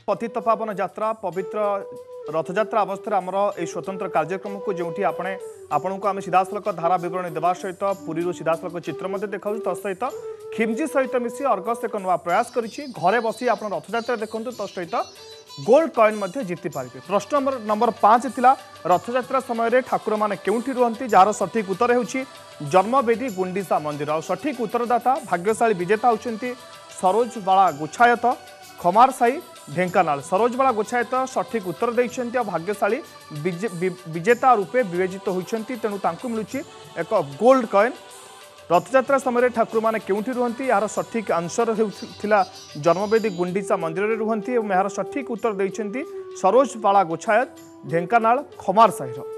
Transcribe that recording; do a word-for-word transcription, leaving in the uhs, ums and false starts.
पतित पावन यात्रा पवित्र रथयात्रा अवस्था आमर ये स्वतंत्र कार्यक्रम को जो आपने आपण को आम सीधासलख धारा बरणी देवा सहित पुरी सीधासलख चित्र देखा तहित खिमजी सहित मिसी अर्गस एक नुआ प्रयास करी घरे बसी आप रथयात्रा देखूँ तहित गोल्ड कॉइन जीति पारे। प्रश्न नंबर नंबर पाँच थिला रथयात्रा समय ठाकुर मैंने केउठी रुहंती जार सठिक उत्तर होउछि जन्मवेदी गुंडीचा मंदिर। और सठिक उत्तरदाता भाग्यशाली विजेता होउछंती सरोज बाला गुछायत खमार साई ढेंकानाल। सरोज बाला गुछायत सठिक उत्तर देइछंती और भाग्यशाली विजेता रूपे विवेचित होइछंती तेणु तांकु मिलुछि एक गोल्ड कॉइन। रथयात्रा समय ठाकुर मैंने केउठी रुहंती यार सठिक आंसर हेउथिला जन्मवेदी गुंडीचा मंदिर रे रुहंती और यार सठिक उत्तर देइछंती सरोज बाला गुछायत ढेंकानाल खमार साईर।